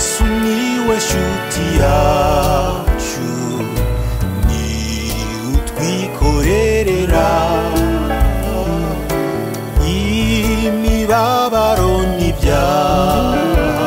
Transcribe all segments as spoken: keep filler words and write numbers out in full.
Yesu niwe shuti yacu ni utwikorerera imibabaro n'ibyaha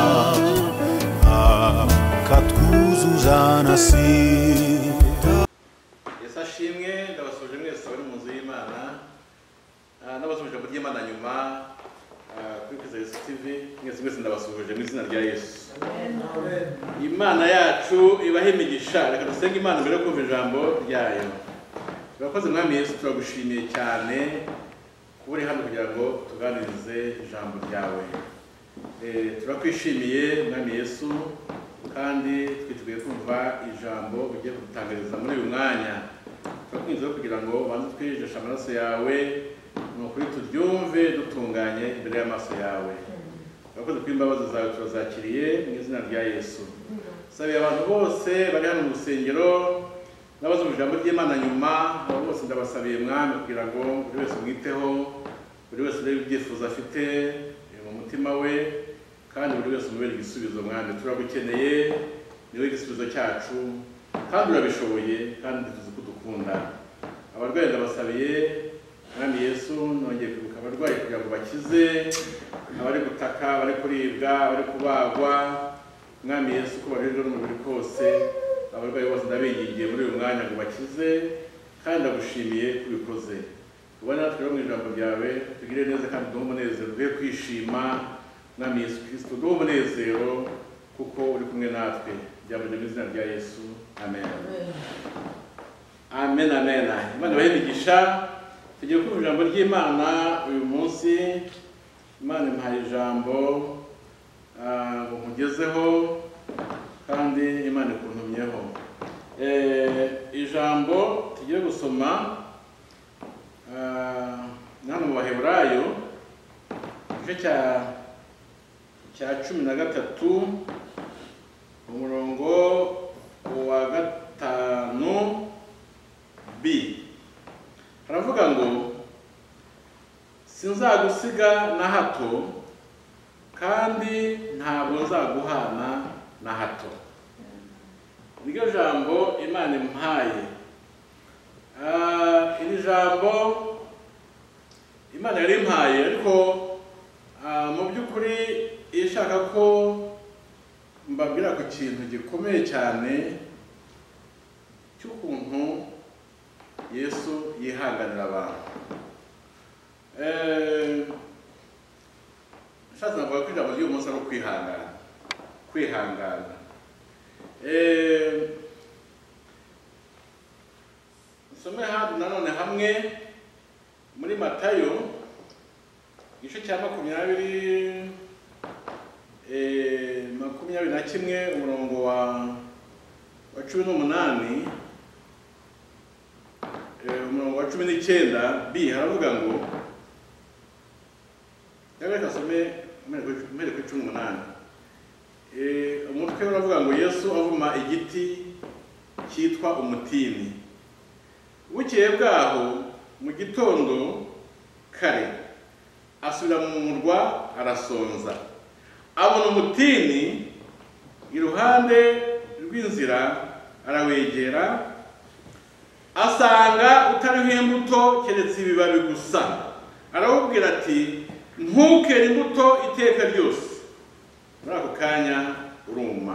akatwuzuza na sida. Yesu ashimwe. Ndabasuje mwese bari mu nzu y'Imana n'abasuje mu ry'Imana nyuma kuri Kwiza Yesu T V. Mwese mwese ndabasuje mu izina rya Yesu. Amen. Imana yacu ibahe imigisha. Reka dusenge Imana mbere yo kumva ijambo ryayo. Turakoze mwami Yesu, turagushimiye cyane kuburi hano kugira ngo tuganirize ijambo ryawe. Eh turakwishimiye mwami Yesu kandi twiteguye kumva ijambo ugiye kudutangariza muri uyu mwanya. Turakwinze kugira ngo banze twijesha amaraso yawe n'ukuri turyumve dutunganye imbere y'amaso yawe. Turakoze ko imbabazi zawe turazakiriye mu izina rya Yesu. Sabiye abantu bose bari hano mu rusengero n'abazo mu ijambo ry'Imana nyuma, abo bose ndabasabiye mwami kugira ngo buri wese mwiteho, buri wese rebe ibyifuzo afite mu mutima we, kandi buri wese umubere igisubizo mwami. Turagukeneye, niwe igisubizo cyacu kandi urabishoboye kandi tuzi ko dukunda. Abarwayi ndabasabiye mwami Yesu, nongeye kwibuka abarwayi kugira ngo bakize, abari gutaka, abari kuribwa, abari kubagwa mwami Yesu, ko barejwe n'umubiri kose. Abarwayi bose ndabigiye muri uyu mwanya ngo bakize kandi ndagushimiye kubikoze. Ubona natwe mu ijambo ryawe tugire neza kandi duhe umunezero, duhe kwishima mwami Yesu Kristo, duhe umunezero kuko uri kumwe natwe. Byamuje mu izina rya Yesu. Amen. Amen. Amen. Imana ibahe imigisha. Tugiye kumva ijambo ry'Imana uyu munsi. Imana impaye ijambo ngo nkugezeho kandi Imana ikuntumyeho. Eh ijambo tugiye gusoma hano mu Baheburayo igice cya cya cumi na gatatu umurongo wa gatanu B. Haravuga ngo sinzagusiga na hato kandi ntabwo nzaguhana na hato. Niryo jambo Imana impaye. Ah iri jambo Imana yari impaye, ariko mu by'ukuri ishaka ko mbabwira ku kintu gikomeye cyane cy'ukuntu Yesu yihanganira abantu. Eh Shaza navuga ko ijambo ry'uyu munsi ari kwihangana. Kwihangana. Eh Some handi nanone hamwe muri Matayo igice cya makumyabiri eh makumyabiri na kimwe umurongo wa wa cumi n'umunani eh umurongo wa cumi n'icyenda B. Haravuga ngo Reka some mbere ku cumi n'umunani. Eh umutwe uravuga ngo Yesu avuma igiti cyitwa umutini. Bukeye bwaho mu gitondo kare asubira mu murwa arasonza. Abona umutini iruhande rw'inzira, arawegera asanga utariho imbuto keretse ibibabi gusa. Arawubwira ati ntukere imbuto iteka ryose. Muri ako kanya uruma.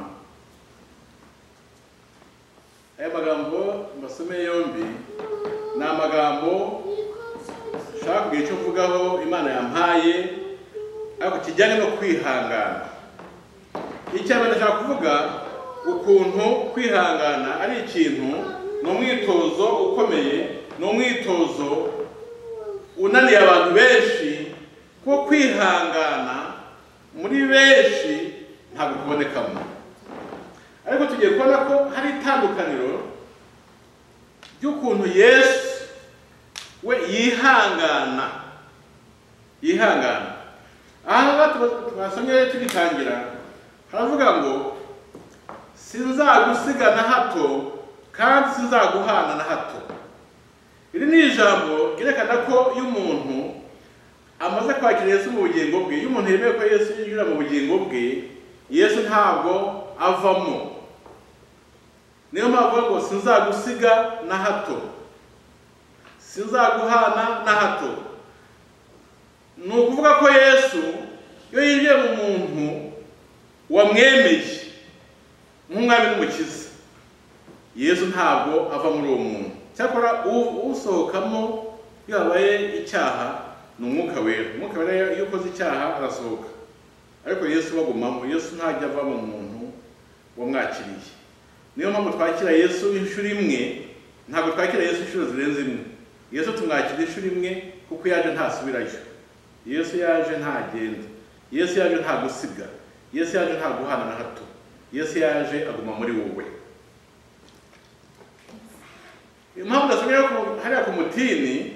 Aya magambo mbasome yombi ni amagambo shaka kugira icyo mvugaho Imana yampaye, ariko kijyanye no kwihangana. Icyaba ndashaka kuvuga ukuntu kwihangana ari ikintu, ni umwitozo ukomeye, ni umwitozo unaniye abantu benshi, ko kwihangana muri benshi ntabwo kubonekamo. Ariko tugiye kubona ko hari itandukaniro ry'ukuntu Yesu we yihangana. Yihangana. Aha twasomye tugitangira haravuga ngo sinzagusiga na hato kandi sinzaguhana na hato. Iri ni ijambo ryerekana ko iyo umuntu amaze kwakira Yesu mu bugingo bwe, iyo umuntu yemeye ko Yesu yinjira mu bugingo bwe, Yesu ntabwo avamo. Niyo mpamvu ngo sinzagusiga na hato, sinzaguhana na hato. Ni ukuvuga ko Yesu iyo yinjiye mu muntu wamwemeye nk'umwami n'umukiza, Yesu ntabwo ava muri uwo muntu. Cyakora usohokamo iyo habaye icyaha ni umwuka wera. Umwuka wera iyo ukoze icyaha arasohoka, ariko Yesu bagumamo. Yesu ntajya ava mu muntu wamwakiriye. Niyo mpamvu twakira Yesu inshuro imwe, ntabwo twakira Yesu inshuro zirenze imwe. Yesu tumwakira inshuro imwe kuko yaje ntasubirayo. Yesu yaje ntagenda. Yesu yaje nta gusiga. Yesu yaje nta guhana na hato. Yesu yaje aguma muri wowe. Impamvu ndasomye hariya ku mutini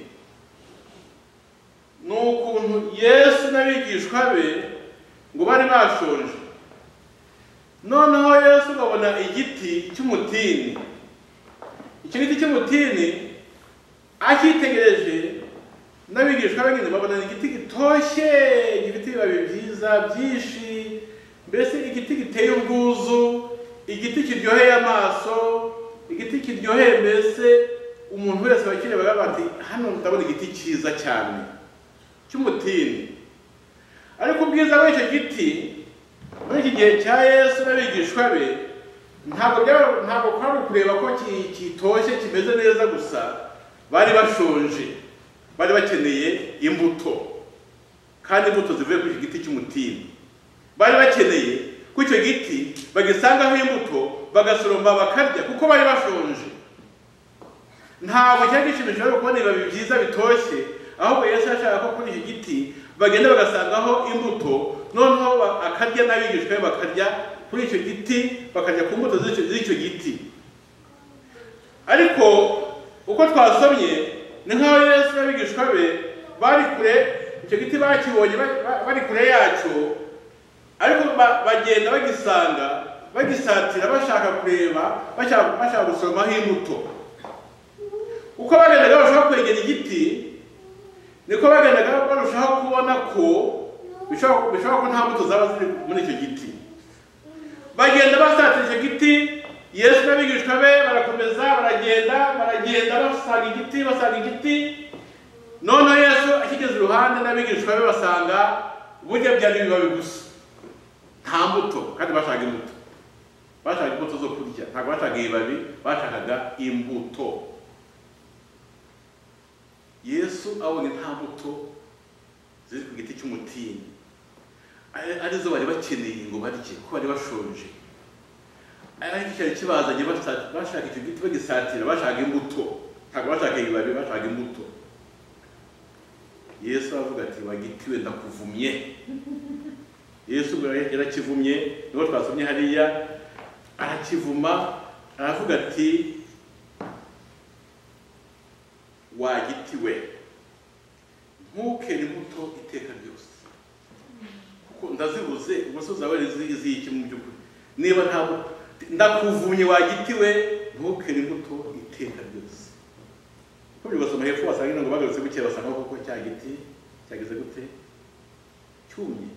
ni ukuntu Yesu n'abigishwa be ngo bari bashonje. Noneho Yesu babona igiti cy'umutini. Icyo giti cy'umutini akitegereje n'abigishwa be nyine babona igiti gitoshye, gifite ibibabi byiza byinshi, mbese igiti giteye ubwuzu, igiti kiryoheye amaso, igiti kiryoheye mbese umuntu wese wakireba bati hano ndabona igiti cyiza cyane cy'umutini. Ariko ubwiza bw'icyo giti muri iki gihe cya Yesu n'abigishwa be ntabwo ntabwo kwari kureba ko kitoshye kimeze neza gusa, bari bashonje, bari bakeneye imbuto, kandi imbuto zivuye ku giti cy'umutini. Bari bakeneye ku icyo giti bagisangaho imbuto bagasoroma bakarya kuko bari bashonje. Ntabwo cyari gishimishije kubona ibibabi byiza bitoshye, ahubwo Yesu yashaka ko kuri iki giti bagenda bagasangaho imbuto, noneho akarya n'abigishwa be bakarya kuri icyo giti, bakarya ku mbuto z'icyo giti. Ariko uko twasomye ni nk'aho Yesu n'abigishwa be bari kure, icyo giti bakibonye bari kure yacyo, ariko bagenda bagisanga, bagisatira, bashaka kureba, bashaka gusoromaho imbuto. Uko bagendaga barushaho kwegera igiti, niko bagendaga barushaho kubona ko bishobora ko nta mbuto zaba ziri muri icyo giti. Bagenda basatira icyo giti, Yesu n'abigishwa be barakomeza baragenda, baragenda basanga igiti, basanga igiti. Noneho Yesu akigeze iruhande n'abigishwa be basanga burya byari ibibabi gusa, nta mbuto, kandi bashaka imbuto. Bashaka imbuto zo kurya, ntabwo bashaka ibibabi, bashakaga imbuto. Yesu abonye nta mbuto ziri ku giti cy'umutini, arizo bari bakeneye ngo barye kuko bari bashonje. Ariko cyari kibazanye bashaka icyo giti bagisatira, bashaka imbuto, ntabwo bashaka ibibabi, bashaka imbuto. Yesu aravuga ati wagitiwe ndakuvumye. Yesu yarakivumye, niho twasomye hariya, arakivuma aravuga ati wagitiwe ntukere imbuto iteka ryose, kuko ndazibuze. Umusozi wawe ziki mu by'ukuri niba ntabwo ndakuvumye wagitiwe ntukere imbuto iteka ryose. Kuko bigasoma hepfo wasanga ngo bagarutse buke basanga koko cya giti cyageze gute cyumye.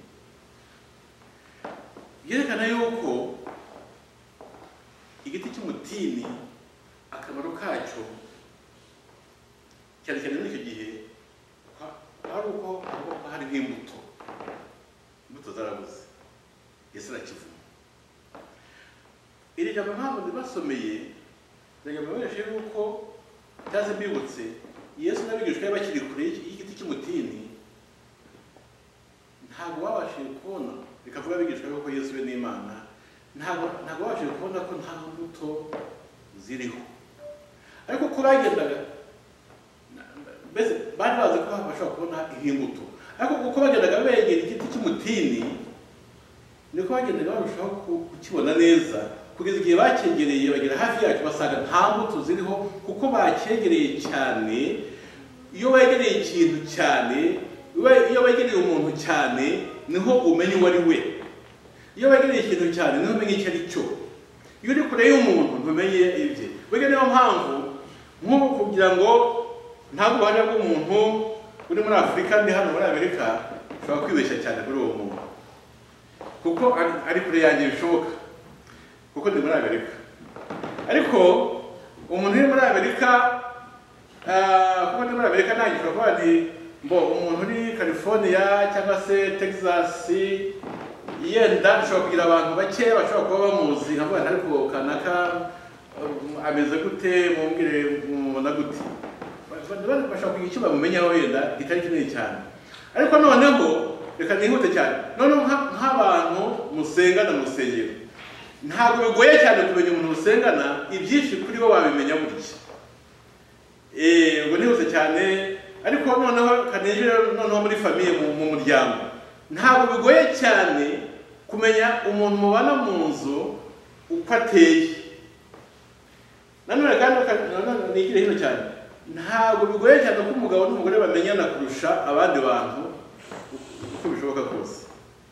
Yerekana yuko igiti cy'umutini akamaro kacyo cyane cyane muri icyo gihe hari uko hari nk'imbuto, imbuto zarabuze. Yesu arakivuma. Iri jambo mpamvu ndibasomeye ndagira ngo babeshe yuko cyaze mbibutse Yesu n'abigishwa be bakiri kure y'igiti cy'umutini, ntabwo babashije kubona, bikavuga abigishwa be ko Yesu we n'Imana, ntabwo ntabwo babashije kubona ko nta mbuto ziriho. Ariko uko bagendaga mbese bari bazi ko bashobora kubona imbuto, ariko uko bagendaga begera igiti cy'umutini niko bagendaga barushaho kukibona neza, kugeza igihe bakegereye bagera hafi yacyo basanga nta mbuto ziriho, kuko bakegereye cyane. Iyo wegereye ikintu cyane, iyo wegereye umuntu cyane, niho umenya uwo ari we. Iyo wegereye ikintu cyane niho umenya icyo ari cyo. Iyo uri kure y'umuntu ntumenye ibye. Burya niyo mpamvu nk'ubu kugira ngo ntabwo ubuhamya bw'umuntu uri muri Afurika ndi hano muri Amerika ushobora kwibeshya cyane kuri uwo muntu. kuko ari- ari kure yanjye bishoboka kuko ndi muri Amerika. Ariko umuntu uri muri Amerika ah, kuko ndi muri Amerika nanjye kuvuga ndi mbo umuntu uri California cyangwa se Texas yenda ushobora kugira abantu bake bashobora kuba bamuzi nkavuga nti ariko kanaka um, ameze gute mumbwire mubona gute bashobora kugira icyo bamumenyaho yenda kitari kinini cyane. Ariko noneho reka nihute cyane noneho nka- nk'abantu musengana mu rusengero ntabwo bigoye cyane kumenya umuntu musengana ibyinshi kuri bo wabimenya burya. Eh ngo nihuse cyane ariko noneho kanejere noneho muri famiye mu mu muryango ntabwo bigoye cyane kumenya umuntu mubana mu nzu uko ateye. Nanone kandi nanone nigire hino cyane ntabwo bigoye cyane ko umugabo n'umugore bamenyana kurusha abandi bantu uko bishoboka kose.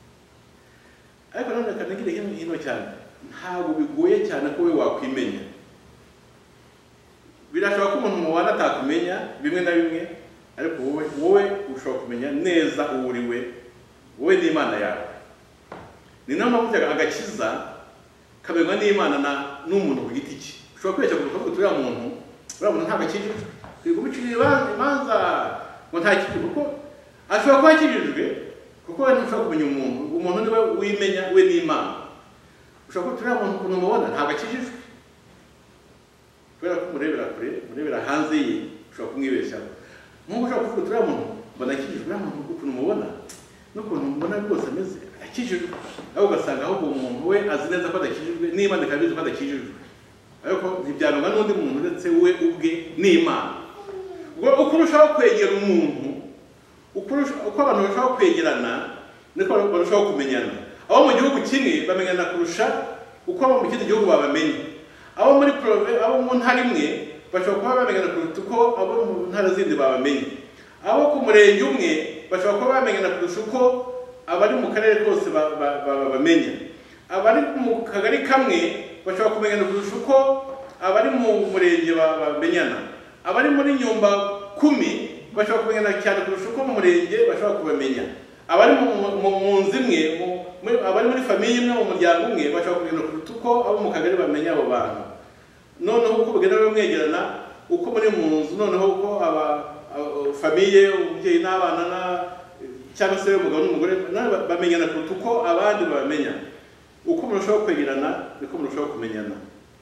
Ariko nanone kandi nigire hino hino cyane ntabwo bigoye cyane ko we wakwimenya. Birashoboka ko umuntu mubana atakumenya bimwe na bimwe ariko wowe wowe ushobora kumenya neza uwo uri we wowe n'Imana yawe. Ni nayo mpamvu agakiza kamenywa n'Imana na n'umuntu ku giti cye. Ushobora kwecya kuvuga ko turiya muntu uriya muntu ntabwo akijijwe turi kumucira imanza ngo nta kiri kuko ashobora kuba akijijwe kuko we ntushobora kumenya umuntu umuntu niwe wimenya we n'Imana. Ushobora ko turiya muntu ukuntu umubona ntabwo akijijwe kubera ko umurebera kure umurebera hanze ye ushobora kumwibeshyaho. Nk'uko ushobora kuvuga turiya muntu mbona akijijwe uriya muntu ukuntu umubona n'ukuntu umubona rwose ameze akijijwe aho ugasanga ahubwo umuntu we azi neza ko adakijijwe n'Imana ikabizi ko adakijijwe ariko ntibyanonga n'undi muntu uretse we ubwe n'Imana. Ubwo uko urushaho kwegera umuntu uko abantu barushaho kwegerana niko barushaho kumenyana. Abo mu gihugu kimwe bamenyana kurusha uko abo mu kindi gihugu babamenye. Abo muri prove abo mu ntara imwe bashobora kuba bamenyana kurusha uko abo mu ntara zindi babamenye. Abo ku murenge umwe bashobora kuba bamenyana kurusha uko abari mu karere kose babamenya. Abari mu kagari kamwe bashobora kumenyana kurusha uko abari mu murenge bamenyana. Abari muri nyumba kumi bashobora kumenyana cyane kurusha uko mu murenge bashobora kubamenya. Abari mu nzu imwe abari muri famiye imwe mu muryango umwe bashobora kumenyana kurusha uko abo mu kagari bamenya abo bantu. Noneho uko bagenda bamwegerana uko muri mu nzu noneho uko aba famiye umubyeyi n'abana na cyangwa se umugabo n'umugore bamenyana kurusha uko abandi babamenya. Uko murushaho kwegerana niko murushaho kumenyana.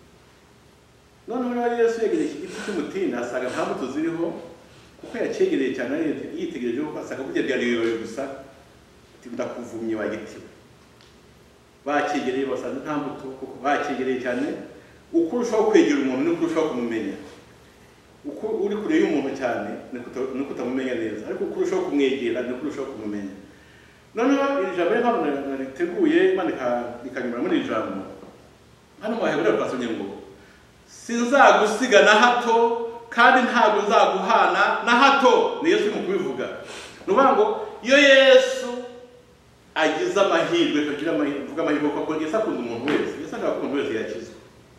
Noneho rero Yesu yegereye iki giti cy'umutini asanga nta mbuto ziriho kuko yacegereye cyane yitegereje ko asanga burya byari ibibabi gusa ati ndakuvumye wa giti we. Bacegereye basanga nta mbuto kuko bacegereye cyane. Uko urushaho kwegera umuntu niko urushaho kumumenya. Uko uri kure y'umuntu cyane niko utamumenya neza ariko uko urushaho kumwegera niko urushaho kumumenya. Noneho iri jambo ntabwo nariteguye Imana ikanyura muri iri jambo hano mu Baheburayo twasomye ngo sinzagusiga na hato kandi ntabwo nzaguhana na hato. Ni Yesu mu kubivuga. Nuvuga ngo iyo Yesu agize amahirwe akagira amahirwe amahirwe kuko Yesu akunda umuntu wese. Yesu ashaka ko umuntu wese yakizwa.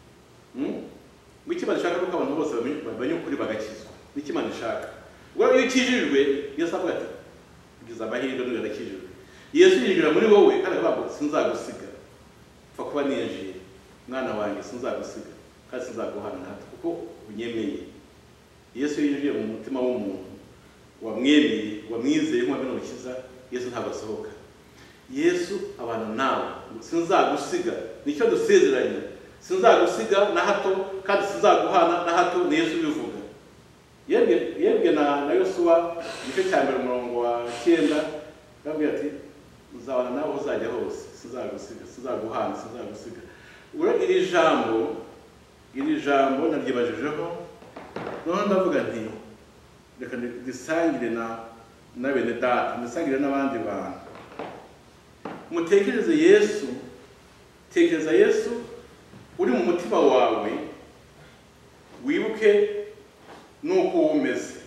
ngo Imana ishaka ko abantu bose bamenye ukuri bagakizwa. Ni Imana ishaka. Ubwo iyo ukijijwe Yesu avuga ati ugize amahirwe n'uyu adakijijwe. Yesu yinjira muri wowe kandi akavuga sinzagusiga. Pfa kuba ninjiye mwana wanjye sinzagusiga kandi sinzaguhana na hato kuko unyemeye. Yesu yinjiye mu mutima w'umuntu wamwemeye wamwizeye nk'uwamenya ukiza Yesu ntabwo asohoka. Yesu abana nawe sinzagusiga nicyo dusezeranye. Sinzagusiga na hato kandi sinzaguhana na hato ni Yesu bivuga. Yebwe yebwe na na Yosuwa nicyo cyambere umurongo wa cyenda yabwiye ati uzabana nawe uzajya hose sinzagusiga sinzaguhana sinzagusiga. Uro iri jambo iri jambo naryibajijeho none ndavuga nti reka disangire na na bene data disangire n'abandi bantu. Mutekereze Yesu tekereza Yesu uri mu mutima wawe wibuke nuko umeze.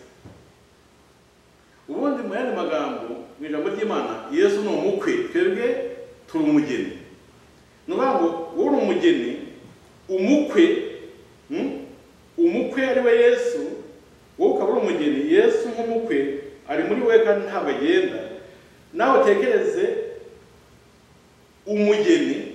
Ubundi mu yandi magambo mu ijambo ry'Imana Yesu ni umukwe twebwe turi umugeni. Nuvuga ngo uri umugeni umukwe umukwe ari we Yesu wowe ukaba uri umugeni. Yesu nk'umukwe ari muri we kandi ntabwo agenda. Nawe tekereze umugeni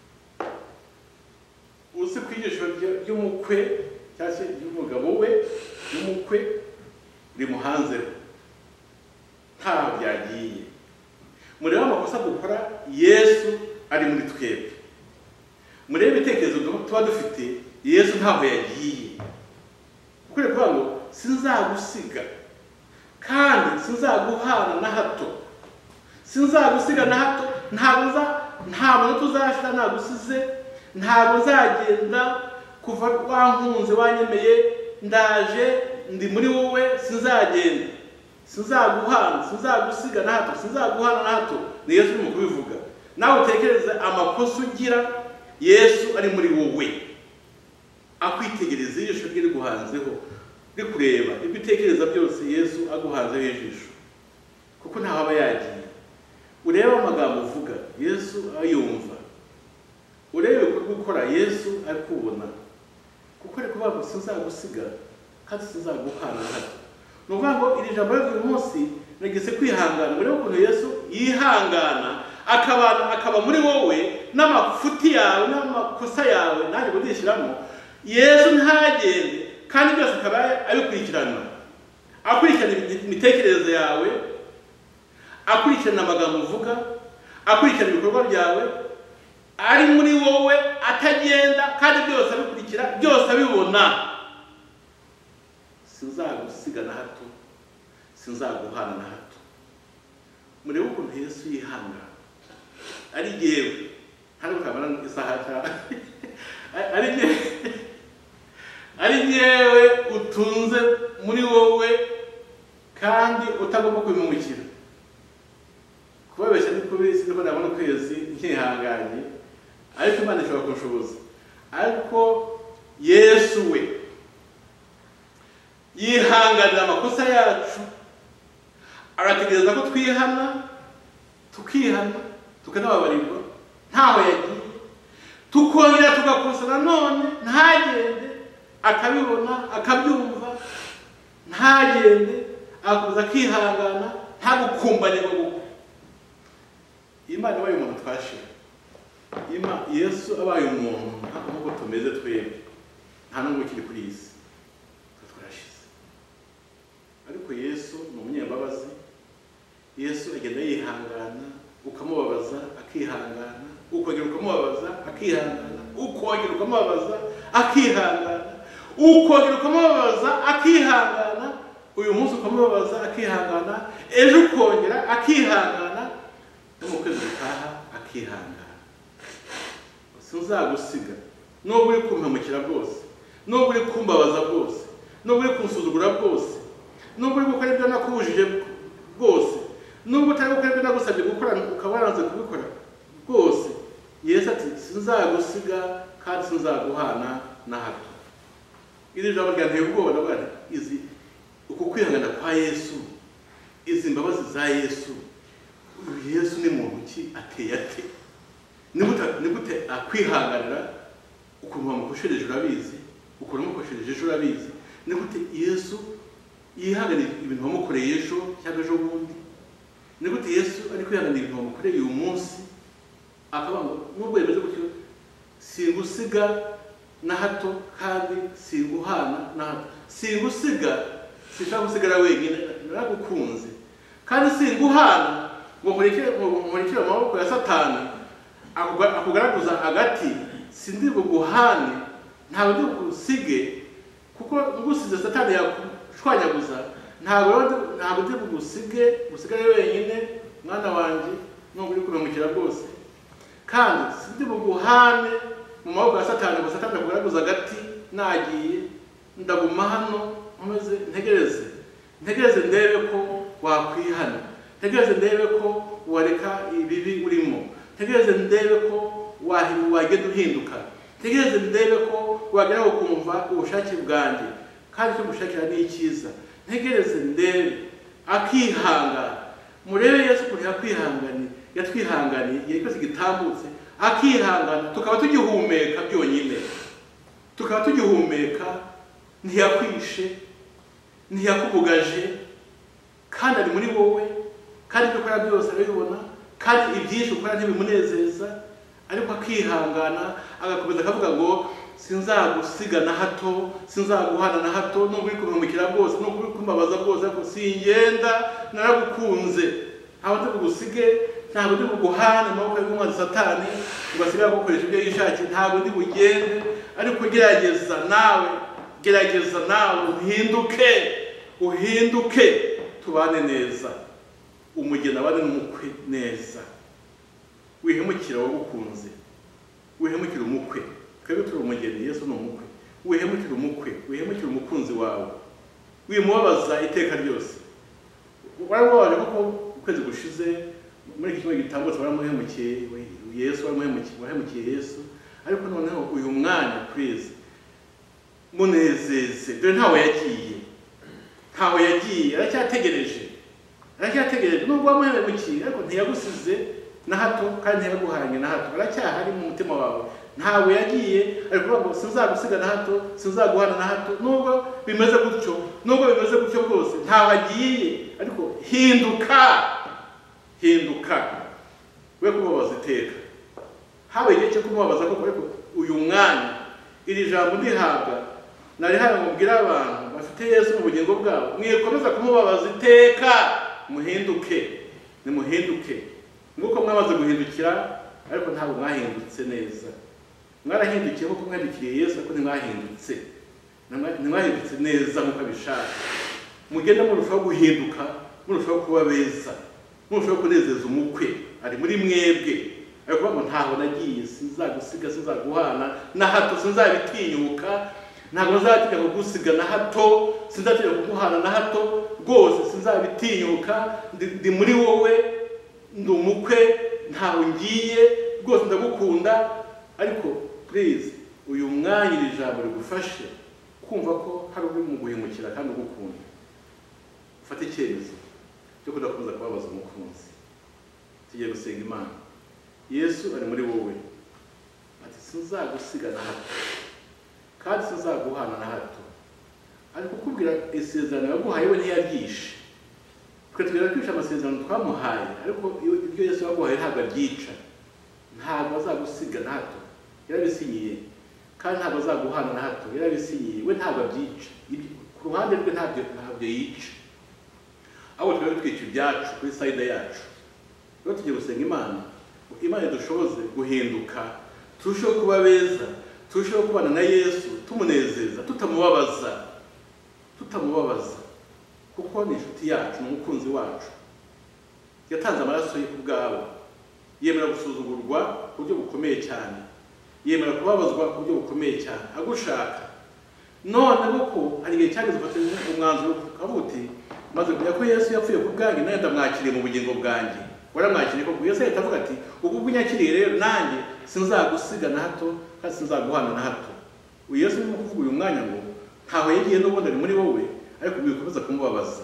uzi kwigisha ry'umukwe cyangwa se ry'umugabo we n'umukwe rimuhanzeho ntaho byagiye. Murebe amakosa dukora, Yesu ari muri twebwe. Murebe ibitekerezo tuba dufite, Yesu ntaho yagiye. Ukuri kuvuga ngo sinzagusiga kandi sinzaguhana na hato, sinzagusiga na hato, ntabwo nza ntabwo tuzashira nagusize, ntabwo nzagenda kuva wankunze wanyemeye ndaje ndi muri wowe, sinzagenda, sinzaguhana, sinzagusiga na hato, sinzaguhana na hato. Ni Yesu urimo kubivuga. Nawe utekereza amakosa ugira, Yesu ari muri wowe akwitegereza ijisho rye riguhanzeho rikureba ibyo utekereza byose, Yesu aguhanzeho ijisho kuko ntaho aba yagiye. Urebe amagambo uvuga, Yesu ayumva. Urebe ibikorwa ukora, Yesu ari kubona kuko ari kuvuga ngo sinzagusiga kandi sinzaguhana na hato. Ni ukuvuga ngo iri jambo ry'uyu munsi nagise kwihangana. Urebe ukuntu Yesu yihangana akabana akaba muri wowe n'amafuti yawe n'amakosa yawe naje kudishyiramo. Yesu ntagende kandi byose akaba abikurikirana, akurikirana imitekerereze yawe, akurikirana amagambo uvuga, akurikirana ibikorwa byawe, ari muri wowe atagenda kandi byose abikurikira, byose abibona. Sinzagusiga na hato, sinzaguhana na hato. Murebe ukuntu Yesu yihangana. Ari jewe hari ukamana isaha cyane ari jewe ari jewe utunze muri wowe kandi utagomba kubimumukira. Kubabesha ni kubisi niko nabona kwezi nkihanganye, ariko Imana ishobora kunshoboza. Ariko Yesu we yihanganira amakosa yacu, arategereza ko twihana, tukihana, tukanababarirwa ntaho yagiye, tukongera tugakosa nanone ntagende, akabibona akabyumva ntagende, akuza akihangana ntagukumbane ngo Imana ibaye umuntu twashira. Ima Yesu abaye umuntu nkuko tumeze twebwe, nta n'umwe ukiri kuri iyi si twarashize. Ariko Yesu ni umunyambabazi. Yesu agenda yihangana, ukamubabaza akihangana, ukongera ukamubabaza akihangana, ukongera ukamubabaza akihangana, ukongera ukamubabaza akihangana, uyu munsi ukamubabaza akihangana, ejo ukongera akihangana, no mu kwezi gutaha akihangana. Sinzagusiga nubwo uri kumpemukira bwose, nubwo uri kumbabaza bwose, nubwo uri kunsuzugura bwose, nubwo uri gukora ibyo nakubujije bwose, nubwo utari gukora ibyo nagusabye gukora ukaba waranze kubikora bwose, Yesu ati sinzagusiga kandi sinzaguhana na hato. Iri jambo ryanteye ubwoba ndavuga nti izi uku kwihangana kwa Yesu, izi mbabazi za Yesu, Yesu ni muntu ki ateye ate? Nigute nigute akwihanganira ukuntu bamukoshereje urabizi, ukuntu bamukoshereje ejo urabizi, nigute Yesu yihanganira ibintu bamukoreye ejo cyangwa ejo bundi, nigute Yesu ari kwihanganira ibintu bamukoreye uyu munsi, akavuga ngo nubwo yemeze gutyo singusiga na hato kandi singuhana na hato. Singusiga, sinshaka gusigara wenyine, naragukunze, kandi singuhana ngo nkurekere nkurekere amaboko ya Satani akugaragaza agati, sindi buguhane, ntabwo ndi bugusige kuko ngusize Satani yakushwanyaguza, ntabwo ntabwo ndi bugusige gusigara wenyine mwana wanje nubwo uri kubemukira rwose, kandi sindi buguhane mu maboko ya Satani ngo Satani akugaragaza agati nagiye, ndaguma hano umeze ntegereze ntegereze ndebe ko wakwihana, ntegereze ndebe ko wareka ibibi urimo, ntegereze ndebe ko wahibu wagenda uhinduka, ntegereze ndebe ko wagera ukumva ubushake bwanjye kandi cyo gushakira ni icyiza, ntegereze ndebe akihangana. Murebe Yesu kuri yakwihangani, yatwihanganiye yikoze gitambutse akihangana, tukaba tugihumeka byonyine, tukaba tugihumeka, ntiyakwishe, ntiyakubugaje, kandi ari muri wowe, kandi ibyo ukora byose arabibona, kandi ibyinshi ukora ntibimunezeza, ariko akihangana agakomeza akavuga ngo sinzagusiga na hato, sinzaguhana na hato, nubwo uri kumpemukira bwose, nubwo uri kumbabaza bwose, ariko singenda, naragukunze, ntabwo ndi bugusige, ntabwo ndi buguhane amaboko y'umwanzi Satani ngo asigaye agukoresha ibyo yishakiye, ntabwo ndi bugende, ariko gerageza nawe, gerageza nawe uhinduke, uhinduke, tubane neza, umugeni abane n'umukwe neza, wihemukira wagukunze, wihemukira umukwe, twebwe turi umugeni, Yesu ni umukwe, wihemukira umukwe, wihemukira umukunzi wawe, wimubabaza iteka ryose. Warababaje kuko ukwezi gushize muri iki cyumweru gitambutse waramuhemukiye Yesu, waramuhemukiye, wahemukiye Yesu, ariko noneho uyu mwanya please munezeze, dore ntawe yagiye, ntawe yagiye, aracyategereje, aracyategereje, nubwo wamuhemukiye ariko ntiyagusize na hato kandi ntiyaguhanye na hato, aracyahari mu mutima wawe, ntawe yagiye, ariko ngo sinzagusiga na hato, sinzaguhana na hato, nubwo bimeze gutyo, nubwo bimeze gutyo bwose, ntawe agiye, ariko hinduka, hinduka, we kumubabaza iteka, habe igihe cyo kumubabaza koko, ariko uyu mwanya iri jambo ndihabwa nari hari mubwira abantu bafite Yesu mu bugingo bwabo, mwikomeza kumubabaza iteka, muhinduke, nimuhinduke, nguko mwamaze guhindukira, ariko ntabwo mwahindutse neza, mwarahindukiye kuko mwahindukiriye Yesu, ariko ntimwahindutse, ntimwahindutse neza nk'uko abishaka. Mugenda murushaho guhinduka, murushaho kuba beza, murushaho kunezeza umukwe ari muri mwebwe, ariko ngo ntaho nagiye, sinzagusiga, sinzaguhana na hato, sinzabitinyuka, ntabwo nzatinya kugusiga na hato, sinzatinya kuguhana na hato rwose, sinzabitinyuka, ndi muri wowe, ndi umukwe, ntawe ngiye rwose, ndagukunda. Ariko please uyu mwanya iri jambo rigufashe kumva ko hari uri mu guhemukira kandi ugukunda, ufate icyemezo cyo kudakomeza kubabaza umukunzi. Tugiye gusenga Imana. Yesu ari muri wowe, ati sinzagusiga na hato kandi sinzaguhana na hato, ari kukubwira isezerano yaguhaye we ntiyaryishe. Twe tugera kwisha amasezerano twamuhaye, ariko ibyo Yesu yaguhaye ntabwo aryica, ntabwo azagusiga na hato, yarabisinyiye, kandi ntabwo azaguhana na hato, yarabisinyiye, we ntabwo abyica, ku ruhande rwe ntabyo ntabyo yica, aho twari twica ibyacu kuri side yacu. Rero tugiye gusenga Imana, Imana idushoboze guhinduka, turusheho kuba beza, turusheho kubana na Yesu, tumunezeza, tutamubabaza, tutamubabaza, kuko ni inshuti yacu, n'umukunzi wacu, yatanze amaraso ye ku bwawe, yemera gusuzugurwa ku buryo bukomeye cyane, yemera kubabazwa ku buryo bukomeye cyane, agushaka. None kuko hari igihe cyageze ufata umwanzuro ukavuga uti maze kumenya ko Yesu yapfuye ku bwanjye, nanjye ndamwakiriye mu bugingo bwanjye, waramwakiriye koko. Yesu ahita avuga ati ubwo unyakiriye rero nanjye sinzagusiga na hato kandi sinzaguhana na hato. Uyu Yesu ni kuvuga uyu mwanya ngo ntaho yagiye n'ubundi ari muri wowe, ariko bikomeza kumubabaza.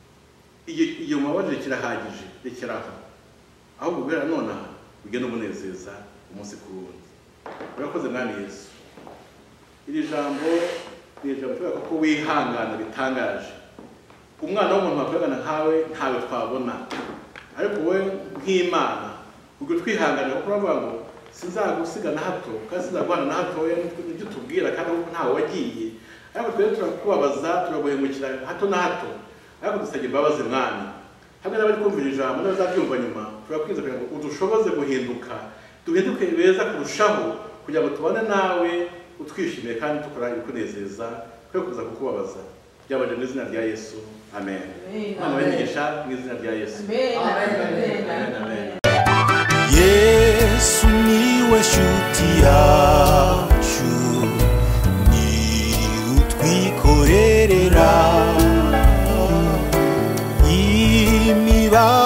Iyo mubabajije kirahagije, rekera aho, ahubwo guhera nonaha ugende umunezeza umunsi ku wundi. Urakoze Mwami Yesu. Iri jambo ni ijambo tuvuga ko wihangana bitangaje. Umwana w'umuntu wakorana nkawe ntawe twabona, ariko wowe nk'Imana ubwo twihangana kuko uravuga ngo sinzagusiga na hato kandi sinzaguhana na hato, nibyo tubwira kandi kuko ntawe wagiye, ariko twebwe turakubabaza, turaguhemukira hato na hato, ariko dusabye imbabazi Mwami. Hamwe n'abari kumvira ijambo n'abazabyumva nyuma, turakwinze kugira ngo udushoboze guhinduka, duhinduke beza kurushaho, kugira ngo tubane nawe utwishimiye kandi tukora ibikunezeza, kwe kuza kukubabaza. Byabaje mu izina rya Yesu, amen. Imana ibahe mu izina rya Yesu, amen, amen. Yesu niwe shuti yacu, ni utwikorerera imiba